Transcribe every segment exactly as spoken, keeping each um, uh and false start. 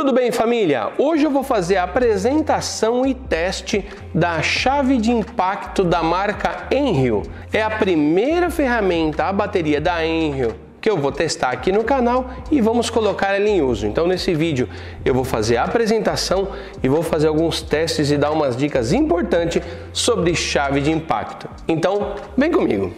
Tudo bem, família? Hoje eu vou fazer a apresentação e teste da chave de impacto da marca Enril. É a primeira ferramenta a bateria da Enril que eu vou testar aqui no canal e vamos colocar ela em uso. Então nesse vídeo eu vou fazer a apresentação e vou fazer alguns testes e dar umas dicas importantes sobre chave de impacto. Então vem comigo!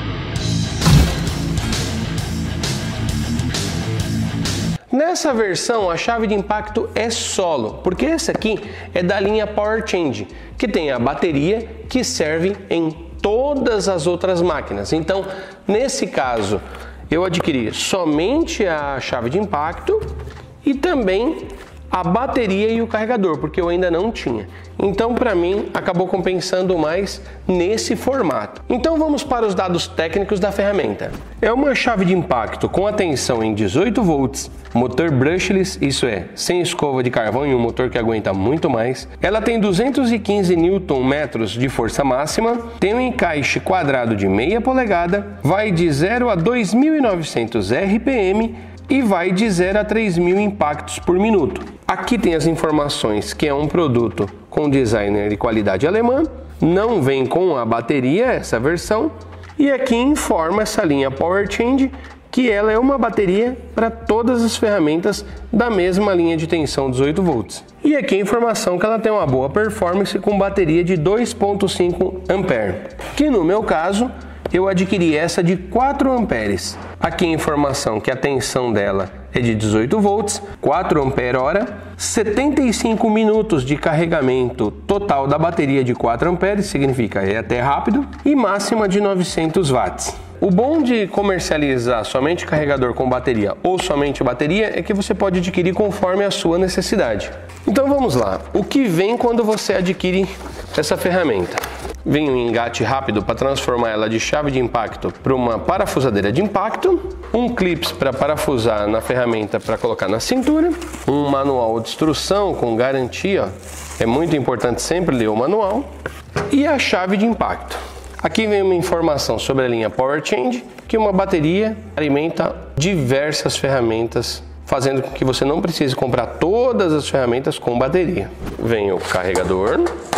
Nessa versão a chave de impacto é solo, porque essa aqui é da linha Power Change, que tem a bateria que serve em todas as outras máquinas. Então, nesse caso, eu adquiri somente a chave de impacto e também a bateria e o carregador, porque eu ainda não tinha. Então, para mim, acabou compensando mais nesse formato. Então, vamos para os dados técnicos da ferramenta. É uma chave de impacto com a tensão em dezoito volts, motor brushless, isso é, sem escova de carvão e um motor que aguenta muito mais. Ela tem duzentos e quinze newton metros de força máxima, tem um encaixe quadrado de meia polegada, vai de zero a dois mil e novecentos R P M e vai de zero a três mil impactos por minuto. Aqui tem as informações que é um produto com designer de qualidade alemã, não vem com a bateria essa versão, e aqui informa essa linha Power Change que ela é uma bateria para todas as ferramentas da mesma linha de tensão dezoito volts. E aqui a informação que ela tem uma boa performance com bateria de dois ponto cinco amperes, que no meu caso eu adquiri essa de quatro amperes. Aqui a informação que a tensão dela é de dezoito volts, quatro amperes hora, setenta e cinco minutos de carregamento total da bateria de quatro amperes, significa é até rápido, e máxima de novecentos watts. O bom de comercializar somente carregador com bateria ou somente bateria é que você pode adquirir conforme a sua necessidade. Então vamos lá, o que vem quando você adquire essa ferramenta? Vem um engate rápido para transformar ela de chave de impacto para uma parafusadeira de impacto, um clips para parafusar na ferramenta para colocar na cintura, um manual de instrução com garantia, é muito importante sempre ler o manual, e a chave de impacto. Aqui vem uma informação sobre a linha Power Change, que uma bateria alimenta diversas ferramentas, fazendo com que você não precise comprar todas as ferramentas com bateria. Vem o carregador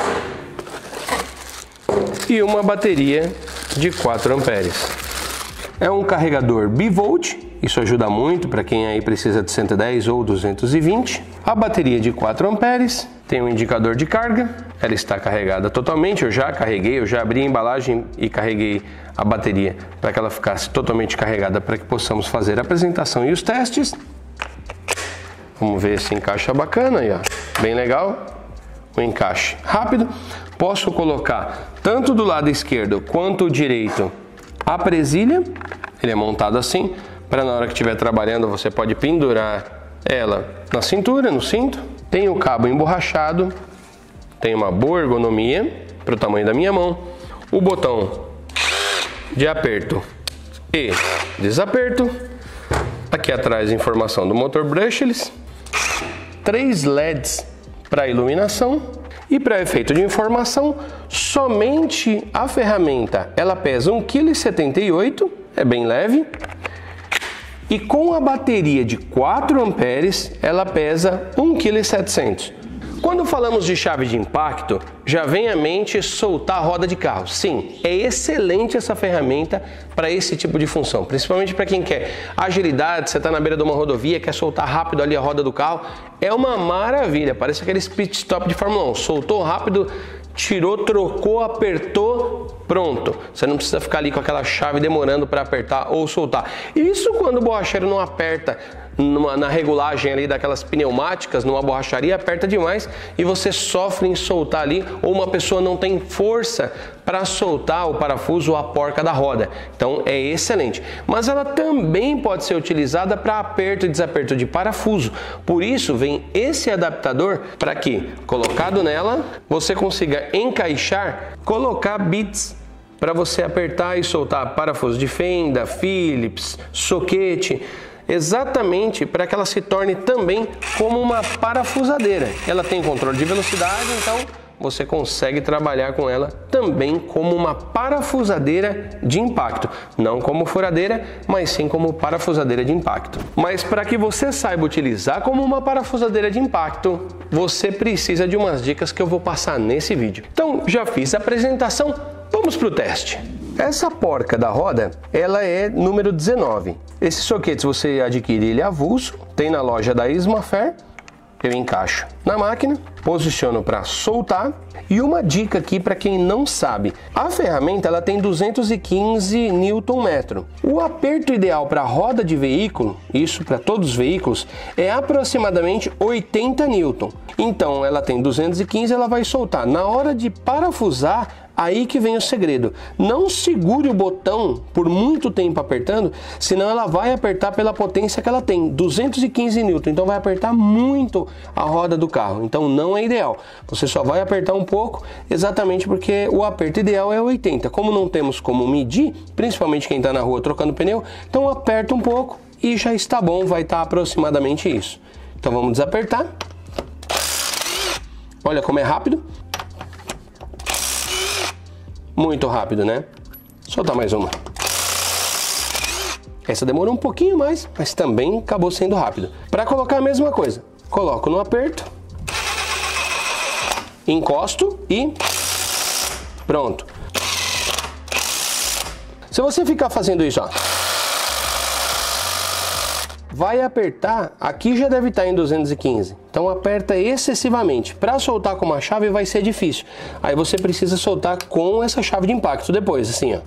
e uma bateria de quatro amperes. É um carregador bivolt, isso ajuda muito para quem aí precisa de cento e dez ou duzentos e vinte. A bateria de quatro amperes, tem um indicador de carga, ela está carregada totalmente, eu já carreguei, eu já abri a embalagem e carreguei a bateria para que ela ficasse totalmente carregada para que possamos fazer a apresentação e os testes. Vamos ver se encaixa bacana aí, ó. Bem legal. O encaixe rápido. Posso colocar tanto do lado esquerdo quanto o direito a presilha. Ele é montado assim, para na hora que estiver trabalhando você pode pendurar ela na cintura, no cinto. Tem o cabo emborrachado, tem uma boa ergonomia para o tamanho da minha mão. O botão de aperto e desaperto. Aqui atrás informação do motor brushless. Três L E Ds para iluminação. E para efeito de informação, somente a ferramenta ela pesa um vírgula setenta e oito quilos, é bem leve. E com a bateria de quatro amperes, ela pesa um vírgula setecentos quilos. Quando falamos de chave de impacto, já vem à mente soltar a roda de carro. Sim, é excelente essa ferramenta para esse tipo de função, principalmente para quem quer agilidade, você está na beira de uma rodovia, quer soltar rápido ali a roda do carro, é uma maravilha, parece aquele pit stop de Fórmula um, soltou rápido, tirou, trocou, apertou, pronto. Você não precisa ficar ali com aquela chave demorando para apertar ou soltar. Isso quando o borracheiro não aperta numa, na regulagem ali daquelas pneumáticas, numa borracharia, aperta demais e você sofre em soltar ali, ou uma pessoa não tem força para soltar o parafuso ou a porca da roda. Então é excelente. Mas ela também pode ser utilizada para aperto e desaperto de parafuso. Por isso vem esse adaptador para que, colocado nela, você consiga encaixar, colocar bits para você apertar e soltar parafuso de fenda, Phillips, soquete, exatamente para que ela se torne também como uma parafusadeira. Ela tem controle de velocidade, então você consegue trabalhar com ela também como uma parafusadeira de impacto. Não como furadeira, mas sim como parafusadeira de impacto. Mas para que você saiba utilizar como uma parafusadeira de impacto, você precisa de umas dicas que eu vou passar nesse vídeo. Então, já fiz a apresentação, vamos para o teste. Essa porca da roda, ela é número dezenove. Esse soquete você adquire ele avulso, tem na loja da Ismafer. Eu encaixo na máquina, posiciono para soltar. E uma dica aqui para quem não sabe, a ferramenta ela tem duzentos e quinze newton metro. O aperto ideal para roda de veículo, isso para todos os veículos, é aproximadamente oitenta newton. Então ela tem duzentos e quinze, ela vai soltar. Na hora de parafusar, aí que vem o segredo. Não segure o botão por muito tempo apertando, senão ela vai apertar pela potência que ela tem, duzentos e quinze newton. Então vai apertar muito a roda do carro. Então não é ideal. Você só vai apertar um pouco, exatamente porque o aperto ideal é oitenta. Como não temos como medir, principalmente quem está na rua trocando pneu, então aperta um pouco e já está bom, vai estar aproximadamente isso. Então vamos desapertar. Olha como é rápido. Muito rápido, né? Soltar mais uma. Essa demorou um pouquinho mais, mas também acabou sendo rápido. Para colocar a mesma coisa, coloco no aperto, encosto e pronto. Se você ficar fazendo isso, ó, vai apertar, aqui já deve estar em duzentos e quinze, então aperta excessivamente. Para soltar com uma chave vai ser difícil, aí você precisa soltar com essa chave de impacto depois, assim ó.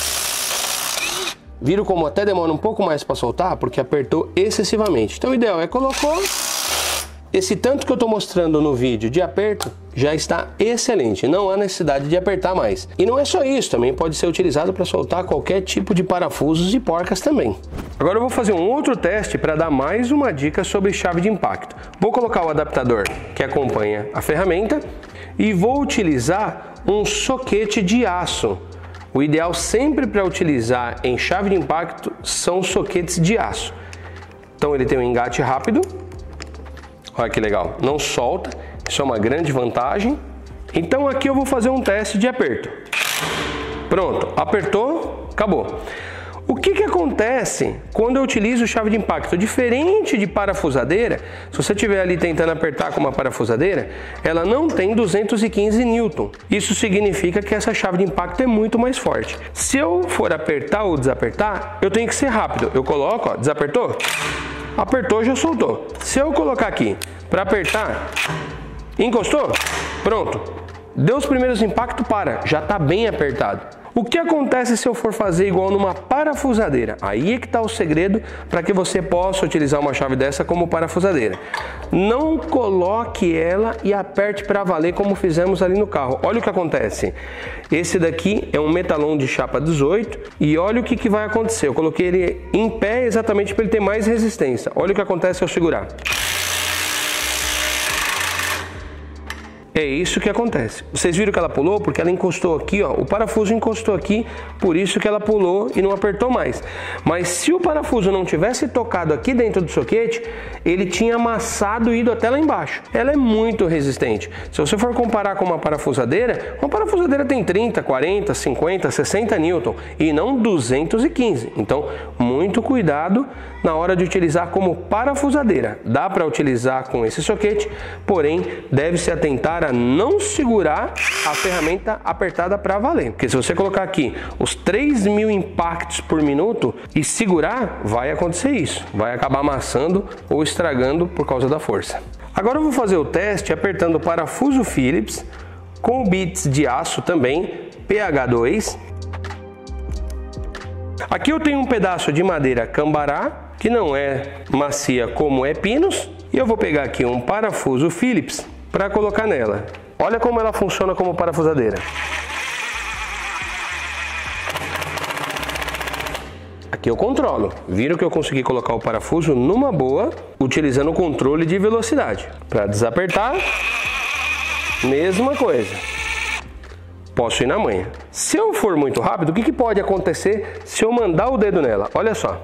Viram como até demora um pouco mais para soltar, porque apertou excessivamente. Então o ideal é colocou, esse tanto que eu estou mostrando no vídeo de aperto já está excelente, não há necessidade de apertar mais. E não é só isso, também pode ser utilizado para soltar qualquer tipo de parafusos e porcas também. Agora eu vou fazer um outro teste para dar mais uma dica sobre chave de impacto. Vou colocar o adaptador que acompanha a ferramenta e vou utilizar um soquete de aço. O ideal sempre para utilizar em chave de impacto são soquetes de aço. Então ele tem um engate rápido. Olha que legal, não solta, isso é uma grande vantagem. Então aqui eu vou fazer um teste de aperto. Pronto, apertou, acabou. O que que acontece quando eu utilizo chave de impacto? Diferente de parafusadeira, se você estiver ali tentando apertar com uma parafusadeira, ela não tem duzentos e quinze newton. Isso significa que essa chave de impacto é muito mais forte. Se eu for apertar ou desapertar, eu tenho que ser rápido. Eu coloco, ó, desapertou? Apertou, já soltou. Se eu colocar aqui para apertar, encostou, pronto. Deu os primeiros impactos, para, já está bem apertado. O que acontece se eu for fazer igual numa parafusadeira? Aí é que está o segredo para que você possa utilizar uma chave dessa como parafusadeira. Não coloque ela e aperte para valer como fizemos ali no carro. Olha o que acontece. Esse daqui é um metalon de chapa dezoito e olha o que, que vai acontecer. Eu coloquei ele em pé exatamente para ele ter mais resistência. Olha o que acontece se eu segurar. É isso que acontece. Vocês viram que ela pulou porque ela encostou aqui, ó. O parafuso encostou aqui, por isso que ela pulou e não apertou mais. Mas se o parafuso não tivesse tocado aqui dentro do soquete, ele tinha amassado e ido até lá embaixo. Ela é muito resistente. Se você for comparar com uma parafusadeira, uma parafusadeira tem trinta, quarenta, cinquenta, sessenta newton e não duzentos e quinze. Então, muito cuidado na hora de utilizar como parafusadeira. Dá para utilizar com esse soquete, porém deve se atentar a não segurar a ferramenta apertada para valer. Porque se você colocar aqui os três mil impactos por minuto e segurar, vai acontecer isso. Vai acabar amassando ou estragando por causa da força. Agora eu vou fazer o teste apertando o parafuso Phillips com bits de aço também, P H dois. Aqui eu tenho um pedaço de madeira cambará, que não é macia como é pinus, e eu vou pegar aqui um parafuso Phillips para colocar nela. Olha como ela funciona como parafusadeira. Aqui eu controlo. Viram que eu consegui colocar o parafuso numa boa, utilizando o controle de velocidade. Para desapertar, mesma coisa. Posso ir na manha. Se eu for muito rápido, o que, que pode acontecer se eu mandar o dedo nela? Olha só.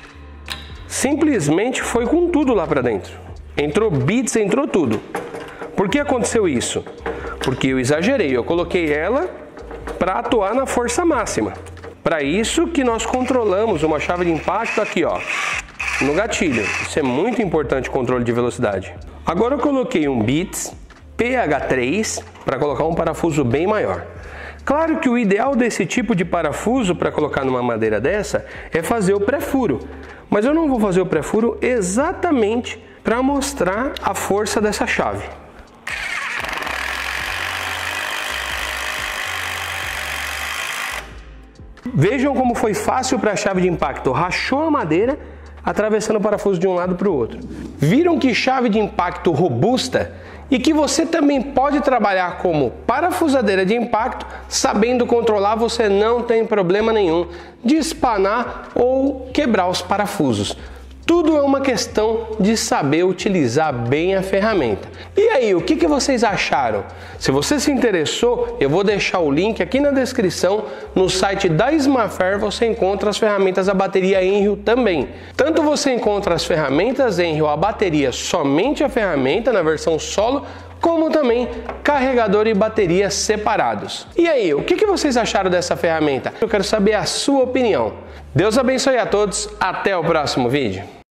Simplesmente foi com tudo lá para dentro. Entrou bits, entrou tudo. Por que aconteceu isso? Porque eu exagerei, eu coloquei ela para atuar na força máxima. Para isso que nós controlamos uma chave de impacto aqui, ó, no gatilho. Isso é muito importante, controle de velocidade. Agora eu coloquei um Beats P H três para colocar um parafuso bem maior. Claro que o ideal desse tipo de parafuso para colocar numa madeira dessa é fazer o pré-furo. Mas eu não vou fazer o pré-furo exatamente para mostrar a força dessa chave. Vejam como foi fácil para a chave de impacto. Rachou a madeira, atravessando o parafuso de um lado para o outro. Viram que chave de impacto robusta e que você também pode trabalhar como parafusadeira de impacto, sabendo controlar, você não tem problema nenhum de espanar ou quebrar os parafusos. Tudo é uma questão de saber utilizar bem a ferramenta. E aí, o que que vocês acharam? Se você se interessou, eu vou deixar o link aqui na descrição. No site da Smafer você encontra as ferramentas a bateria Enrio também. Tanto você encontra as ferramentas Enrio a bateria, somente a ferramenta na versão solo, como também carregador e bateria separados. E aí, o que que vocês acharam dessa ferramenta? Eu quero saber a sua opinião. Deus abençoe a todos, até o próximo vídeo.